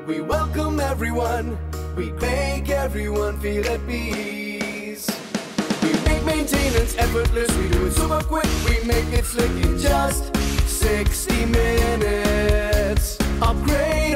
We welcome everyone, we make everyone feel at peace. We make maintenance effortless, we do it super quick, we make it slick in just 60 minutes. Upgrade